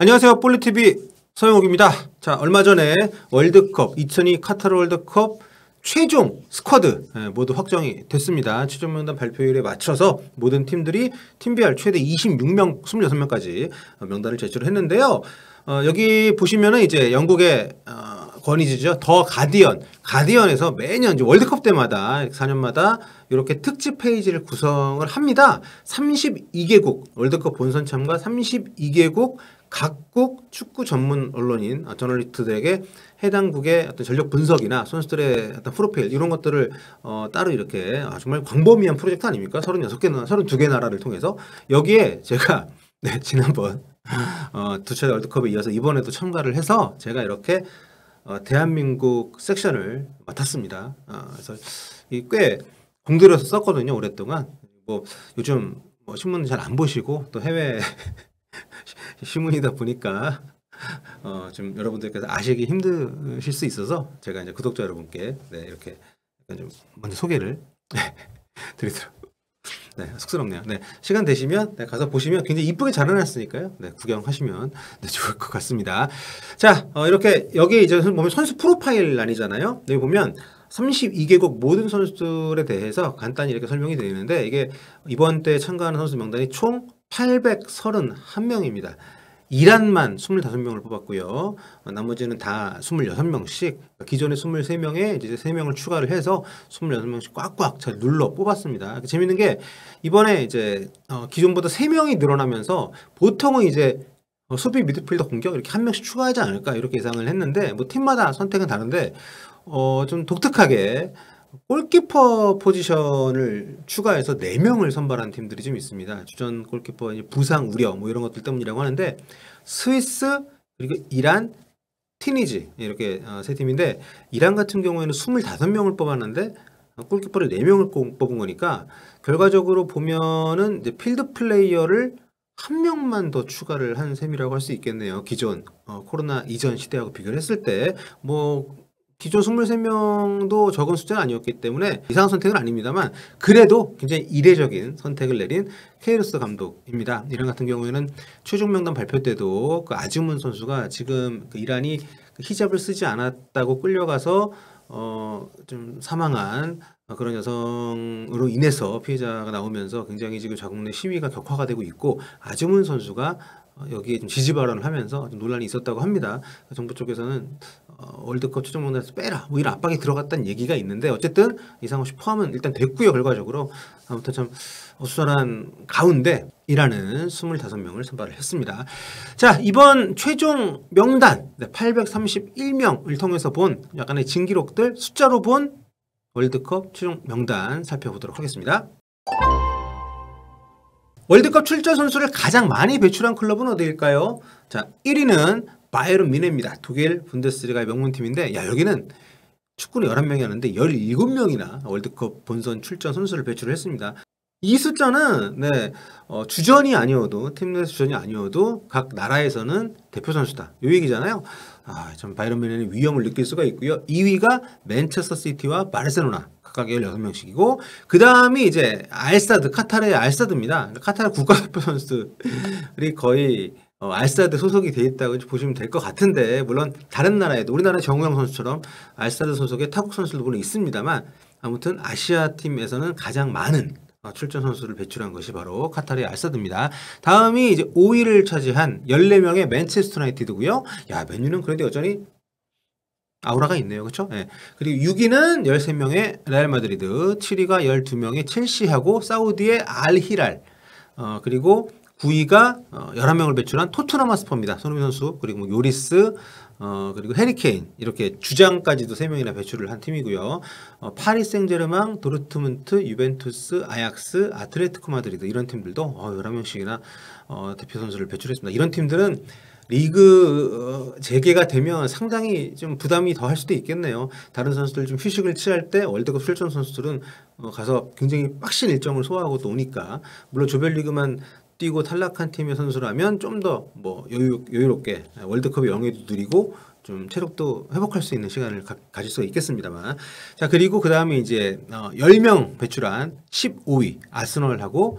안녕하세요. 볼리TV 서영욱입니다. 자, 얼마 전에 월드컵 2022 카타르 월드컵 최종 스쿼드 모두 확정이 됐습니다. 최종 명단 발표일에 맞춰서 모든 팀들이 팀별 최대 26명, 26명까지 명단을 제출했는데요. 여기 보시면은 이제 영국의 권위지죠. 더 가디언에서 매년 이제 월드컵 때마다 4년마다 이렇게 특집 페이지를 구성을 합니다. 32개국 월드컵 본선 참가 32개국 각국 축구 전문 언론인 저널리스트들에게 해당국의 어떤 전력 분석이나 선수들의 어떤 프로필 이런 것들을 따로 이렇게 정말 광범위한 프로젝트 아닙니까? 36개나 32개 나라를 통해서 여기에 제가 지난번 두 차례 월드컵에 이어서 이번에도 참가를 해서 제가 이렇게 대한민국 섹션을 맡았습니다. 그래서 꽤 공들여서 썼거든요. 오랫동안. 뭐 요즘 신문 잘 안 보시고 또 해외 신문이다 보니까 좀 여러분들께서 아시기 힘드실 수 있어서 제가 이제 구독자 여러분께 이렇게 좀 먼저 소개를 드리도록. 쑥스럽네요. 시간 되시면 가서 보시면 굉장히 이쁘게 잘 해놨으니까요. 구경하시면 좋을 것 같습니다. 자, 이렇게 여기 이제 보면 선수 프로파일 아니잖아요. 여기 보면 32개국 모든 선수들에 대해서 간단히 이렇게 설명이 되어 있는데 이게 이번 때 참가하는 선수 명단이 총 831명입니다. 이란만 25명을 뽑았고요. 나머지는 다 26명씩, 기존에 23명에 이제 3명을 추가를 해서 26명씩 꽉꽉 잘 눌러 뽑았습니다. 재밌는 게 이번에 이제 기존보다 3명이 늘어나면서 보통은 이제 수비 미드필더 공격 이렇게 한 명씩 추가하지 않을까 이렇게 예상을 했는데 뭐 팀마다 선택은 다른데 좀 독특하게 골키퍼 포지션을 추가해서 4명을 선발한 팀들이 좀 있습니다. 주전 골키퍼 부상 우려 뭐 이런 것들 때문이라고 하는데 스위스 그리고 이란, 튀니지 이렇게 세 팀인데 이란 같은 경우에는 25명을 뽑았는데 골키퍼를 4명을 뽑은 거니까 결과적으로 보면은 이제 필드 플레이어를 한 명만 더 추가를 한 셈이라고 할 수 있겠네요. 기존 코로나 이전 시대하고 비교를 했을 때 뭐 기존 23명도 적은 숫자는 아니었기 때문에 이상한 선택은 아닙니다만 그래도 굉장히 이례적인 선택을 내린 케이로스 감독입니다. 이란 같은 경우에는 최종 명단 발표 때도 그 아즈문 선수가 지금 그 이란이 그 히잡을 쓰지 않았다고 끌려가서 좀 사망한 그런 여성으로 인해서 피해자가 나오면서 굉장히 지금 자국 내 시위가 격화가 되고 있고 아즈문 선수가 여기에 좀 지지 발언을 하면서 좀 논란이 있었다고 합니다. 정부 쪽에서는 월드컵 최종 명단에서 빼라 뭐 이런 압박이 들어갔다는 얘기가 있는데 어쨌든 이상호 씨 포함은 일단 됐고요. 결과적으로 아무튼 참 어수선한 가운데 이란은 25명을 선발을 했습니다. 자, 이번 최종 명단 831명을 통해서 본 약간의 진기록들 숫자로 본 월드컵 최종 명단 살펴보도록 하겠습니다. 월드컵 출전 선수를 가장 많이 배출한 클럽은 어디일까요? 자, 1위는 바이에른 뮌헨입니다. 독일 분데스리가의 명문팀인데 여기는 축구는 11명이었는데 17명이나 월드컵 본선 출전 선수를 배출을 했습니다. 이 숫자는 주전이 아니어도 팀 내에서 주전이 아니어도 각 나라에서는 대표 선수다. 이 얘기잖아요. 참 바이에른 뮌헨의 위험을 느낄 수가 있고요. 2위가 맨체스터 시티와 바르셀로나 각각 16명씩이고 그 다음이 이제 알사드 카타르의 알사드입니다. 카타르 국가대표 선수들이 거의 알사드 소속이 돼 있다고 보시면 될 것 같은데 물론 다른 나라에도 우리나라 정우영 선수처럼 알사드 소속의 타국 선수들도 물론 있습니다만 아무튼 아시아 팀에서는 가장 많은 출전 선수를 배출한 것이 바로 카타르의 알사드입니다. 다음이 이제 5위를 차지한 14명의 맨체스터 유나이티드고요. 맨유는 그래도 여전히 아우라가 있네요. 그렇죠? 그리고 6위는 13명의 레알 마드리드, 7위가 12명의 첼시하고 사우디의 알 히랄, 그리고 9위가 11명을 배출한 토트넘 하스퍼입니다. 손흥민 선수, 그리고 뭐 요리스, 그리고 해리케인 이렇게 주장까지도 3명이나 배출을 한 팀이고요. 파리 생제르맹, 도르트문트, 유벤투스, 아약스, 아틀레티코 마드리드 이런 팀들도 11명씩이나 대표 선수를 배출했습니다. 이런 팀들은 리그 재개가 되면 상당히 좀 부담이 더 할 수도 있겠네요. 다른 선수들 좀 휴식을 취할 때 월드컵 출전 선수들은 가서 굉장히 빡신 일정을 소화하고 또 오니까 물론 조별리그만 뛰고 탈락한 팀의 선수라면 좀 더 뭐 여유롭게 월드컵의 영예도 누리고 좀 체력도 회복할 수 있는 시간을 가질 수가 있겠습니다만 자 그리고 그 다음에 이제 10명 배출한 15위 아스널하고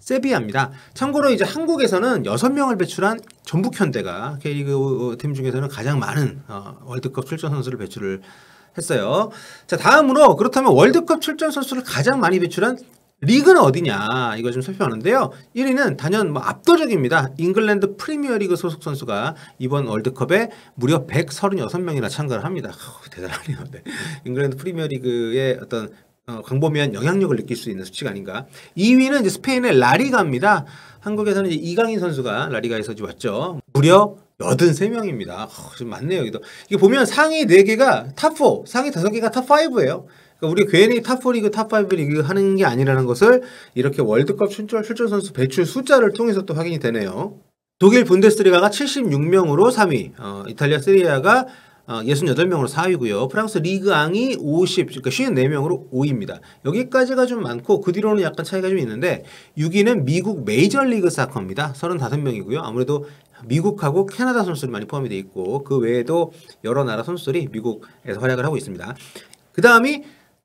세비야입니다. 참고로 이제 한국에서는 6명을 배출한 전북현대가 K리그 팀 중에서는 가장 많은 월드컵 출전 선수를 배출을 했어요. 자, 다음으로 그렇다면 월드컵 출전 선수를 가장 많이 배출한 리그는 어디냐 이거 좀 살펴보는데요. 1위는 단연 뭐 압도적입니다. 잉글랜드 프리미어리그 소속 선수가 이번 월드컵에 무려 136명이나 참가를 합니다. 대단하네요. 네. 잉글랜드 프리미어리그의 어떤 광범위한 영향력을 느낄 수 있는 수치가 아닌가. 2위는 이제 스페인의 라리가입니다. 한국에서는 이제 이강인 선수가 라리가에서 왔죠. 무려 83명입니다. 좀 많네요. 여기도. 이게 보면 상위 4개가 탑4, 상위 5개가 탑5예요. 그러니까 우리 괜히 탑4 리그, 탑5 리그 하는 게 아니라는 것을 이렇게 월드컵 출전 선수 배출 숫자를 통해서 또 확인이 되네요. 독일 분데스리가가 76명으로 3위, 이탈리아 세리아가 68명으로 4위고요. 프랑스 리그앙이 그러니까 54명으로 5위입니다. 여기까지가 좀 많고 그 뒤로는 약간 차이가 좀 있는데 6위는 미국 메이저리그 사커입니다. 35명이고요. 아무래도 미국하고 캐나다 선수들이 많이 포함이 되어 있고 그 외에도 여러 나라 선수들이 미국에서 활약을 하고 있습니다. 그 다음이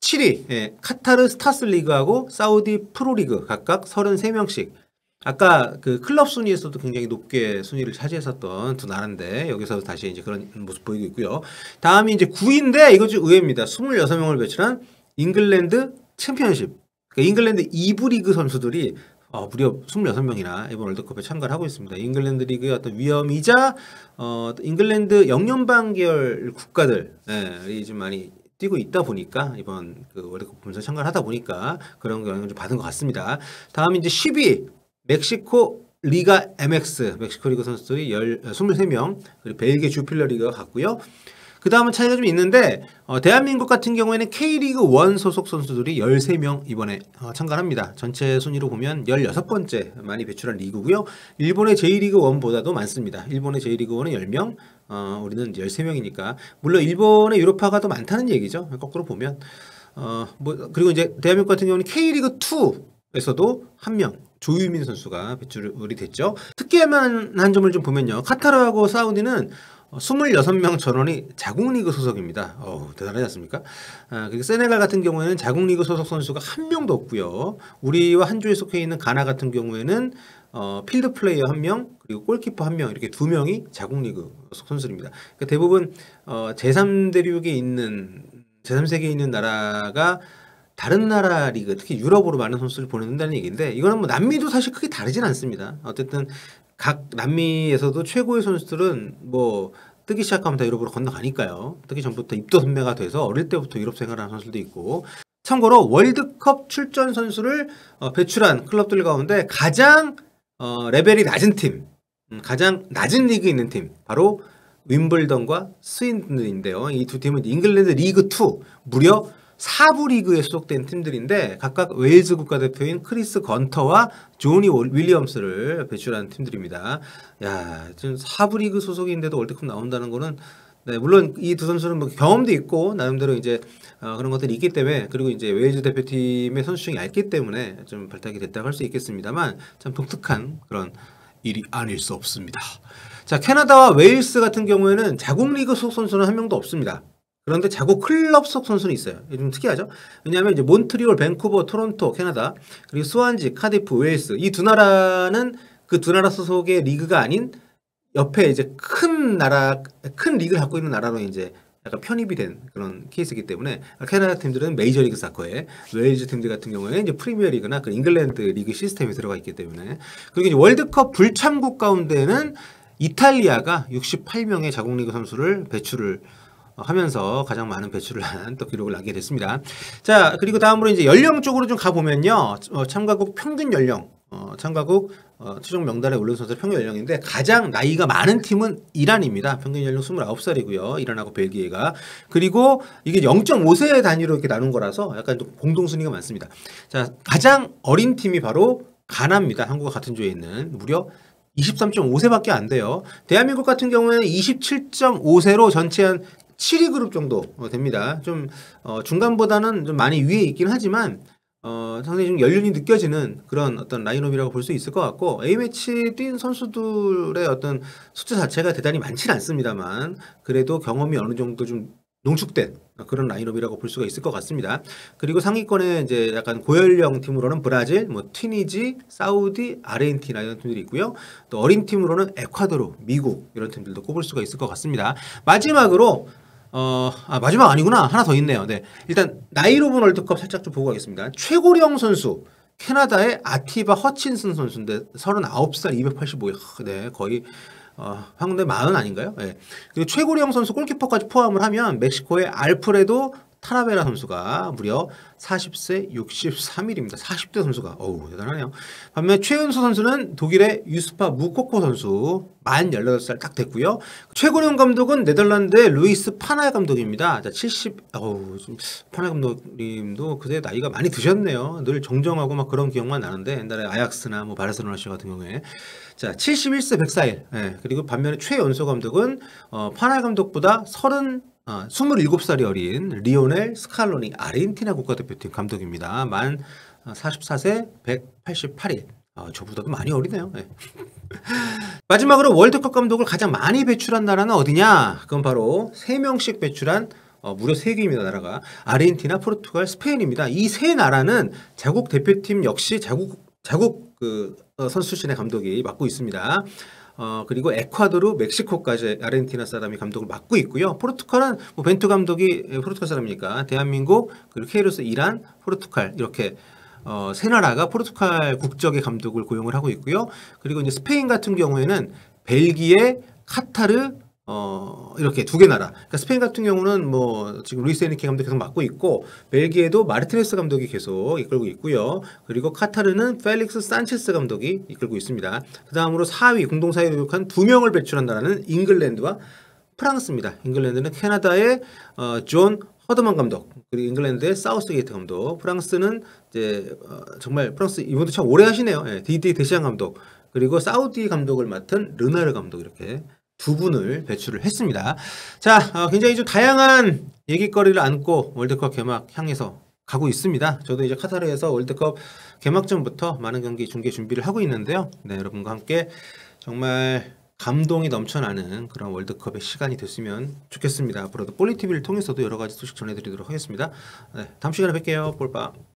7위 카타르 스타스 리그하고 사우디 프로리그 각각 33명씩. 아까 그 클럽 순위에서도 굉장히 높게 순위를 차지했었던 두 나라인데 여기서 다시 이제 그런 모습 보이고 있고요. 다음이 이제 9위인데 이거 좀 의외입니다. 26명을 배출한 잉글랜드 챔피언십. 그러니까 잉글랜드 2부 리그 선수들이 무려 26명이나 이번 월드컵에 참가를 하고 있습니다. 잉글랜드 리그의 어떤 위험이자 잉글랜드 영연방 계열 국가들이 좀 많이 뛰고 있다 보니까 이번 그 월드컵 본선 참가를 하다 보니까 그런 영향을 좀 받은 것 같습니다. 다음 이제 10위 멕시코 리가 MX 멕시코 리그 선수들이 23명 그리고 벨기에 주필러 리그가 같고요. 그 다음은 차이가 좀 있는데 대한민국 같은 경우에는 K리그 1 소속 선수들이 13명 이번에 참가합니다. 전체 순위로 보면 16번째 많이 배출한 리그고요. 일본의 J리그 1보다도 많습니다. 일본의 J리그 1은 10명, 우리는 이제 13명이니까 물론 일본의 유로파가 더 많다는 얘기죠. 거꾸로 보면 그리고 이제 대한민국 같은 경우는 K리그 2에서도 1명 조유민 선수가 배출이 됐죠. 특이한 점을 좀 보면요. 카타르하고 사우디는 26명 전원이 자국리그 소속입니다. 대단하지 않습니까? 그리고 세네갈 같은 경우에는 자국리그 소속 선수가 한 명도 없고요. 우리와 한 조에 속해 있는 가나 같은 경우에는 필드 플레이어 1명 그리고 골키퍼 1명 이렇게 2명이 자국리그 소속 선수입니다. 그러니까 대부분 제3대륙에 있는 제3세계에 있는 나라가 다른 나라 리그 특히 유럽으로 많은 선수를 보낸다는 얘기인데 이거는 뭐 남미도 사실 크게 다르진 않습니다. 어쨌든 각 남미에서도 최고의 선수들은 뭐 뜨기 시작하면 다 유럽으로 건너가니까요. 뜨기 전부터 입도 선배가 돼서 어릴 때부터 유럽 생활을 하는 선수들도 있고 참고로 월드컵 출전 선수를 배출한 클럽들 가운데 가장 레벨이 낮은 팀 가장 낮은 리그에 있는 팀 바로 윈블던과 스윈든인데요. 이 두 팀은 잉글랜드 리그 2 무려 4부 리그에 소속된 팀들인데 각각 웨일즈 국가대표인 크리스 건터와 조니 윌리엄스를 배출한 팀들입니다. 야, 지금 4부 리그 소속인데도 월드컵 나온다는 거는 네, 물론 이 두 선수는 뭐 경험도 있고 나름대로 이제 그런 것들이 있기 때문에 그리고 이제 웨일즈 대표팀의 선수층이 얇기 때문에 좀 발탁이 됐다고 할 수 있겠습니다만 참 독특한 그런 일이 아닐 수 없습니다. 자, 캐나다와 웨일스 같은 경우에는 자국 리그 소속 선수는 한 명도 없습니다. 그런데 자국 클럽 속 선수는 있어요. 좀 특이하죠? 왜냐하면 이제 몬트리올, 밴쿠버, 토론토, 캐나다, 그리고 스완지, 카디프, 웨일스 이 두 나라는 그 두 나라 소속의 리그가 아닌 옆에 이제 큰 리그를 갖고 있는 나라로 이제 약간 편입이 된 그런 케이스이기 때문에 캐나다 팀들은 메이저리그 사커에 웨일즈 팀들 같은 경우에는 이제 프리미어리그나 그 잉글랜드 리그 시스템이 들어가 있기 때문에 그리고 이제 월드컵 불참국 가운데는 이탈리아가 68명의 자국 리그 선수를 배출을 하면서 가장 많은 배출을 한 또 기록을 남게 됐습니다. 자, 그리고 다음으로 이제 연령 쪽으로 좀 가보면요. 참가국 평균 연령, 참가국 최종 명단에 올린 선수의 평균 연령인데 가장 나이가 많은 팀은 이란입니다. 평균 연령 29살이고요. 이란하고 벨기에가. 그리고 이게 0.5세 단위로 이렇게 나눈 거라서 약간 좀 공동순위가 많습니다. 자, 가장 어린 팀이 바로 가나입니다. 한국과 같은 조에 있는 무려 23.5세밖에 안 돼요. 대한민국 같은 경우에는 27.5세로 전체 한 7위 그룹 정도 됩니다. 좀 중간보다는 좀 많이 위에 있긴 하지만 상당히 좀 연륜이 느껴지는 그런 어떤 라인업이라고 볼 수 있을 것 같고 A매치 뛴 선수들의 어떤 숫자 자체가 대단히 많지는 않습니다만 그래도 경험이 어느 정도 좀 농축된 그런 라인업이라고 볼 수가 있을 것 같습니다. 그리고 상위권에 이제 약간 고연령 팀으로는 브라질, 뭐 튀니지, 사우디, 아르헨티나 이런 팀들이 있고요. 또 어린 팀으로는 에콰도르, 미국 이런 팀들도 꼽을 수가 있을 것 같습니다. 마지막으로 마지막 아니구나. 하나 더 있네요. 네. 일단 나이로브 월드컵 살짝 좀 보고 가겠습니다. 최고령 선수 캐나다의 아티바 허친슨 선수인데 39살 285. 네, 거의 황대 40 아닌가요? 네. 그리고 최고령 선수 골키퍼까지 포함을 하면 멕시코의 알프레도 타라베라 선수가 무려 40세 63일입니다. 40대 선수가 어우 대단하네요. 반면 최은수 선수는 독일의 유스파 무코코 선수 만 18살 딱 됐고요. 최고령 감독은 네덜란드의 루이스 파나 감독입니다. 자, 70 파나 감독님도 그새 나이가 많이 드셨네요. 늘 정정하고 막 그런 기억만 나는데 옛날에 아약스나 뭐 바르셀로나 시 같은 경우에 자 71세 104일. 예, 그리고 반면에 최연소 감독은 파나 감독보다 27살이 어린 리오넬 스칼로니 아르헨티나 국가대표팀 감독입니다. 만 44세 188일. 저보다도 많이 어리네요. 네. 마지막으로 월드컵 감독을 가장 많이 배출한 나라는 어디냐? 그건 바로 3명씩 배출한 무려 3개입니다. 나라가 아르헨티나, 포르투갈, 스페인입니다. 이 세 나라는 자국 대표팀 역시 자국 선수 출신의 감독이 맡고 있습니다. 그리고 에콰도르, 멕시코까지 아르헨티나 사람이 감독을 맡고 있고요. 포르투갈은 뭐 벤투 감독이 포르투갈 사람이니까 대한민국, 그리고 케이로스, 이란, 포르투갈 이렇게 세 나라가 포르투갈 국적의 감독을 고용을 하고 있고요. 그리고 이제 스페인 같은 경우에는 벨기에, 카타르 이렇게 2개 나라. 그러니까 스페인 같은 경우는 뭐 지금 루이스 에니케 감독이 계속 맡고 있고 벨기에도 마르티네스 감독이 계속 이끌고 있고요. 그리고 카타르는 펠릭스 산체스 감독이 이끌고 있습니다. 그 다음으로 4위 공동 4위에 노력한 2명을 배출한 나라는 잉글랜드와 프랑스입니다. 잉글랜드는 캐나다의 존 허드만 감독, 그리고 잉글랜드의 사우스게이트 감독, 프랑스는 이제 정말 프랑스 이분도 참 오래 하시네요. 예, 디디 데시앙 감독, 그리고 사우디 감독을 맡은 르나르 감독 이렇게 2분을 배출을 했습니다. 자, 굉장히 좀 다양한 얘기거리를 안고 월드컵 개막 향해서 가고 있습니다. 저도 이제 카타르에서 월드컵 개막전부터 많은 경기 중계 준비를 하고 있는데요. 네, 여러분과 함께 정말 감동이 넘쳐나는 그런 월드컵의 시간이 됐으면 좋겠습니다. 앞으로도 볼리TV를 통해서도 여러 가지 소식 전해드리도록 하겠습니다. 네, 다음 시간에 뵐게요. 볼빠.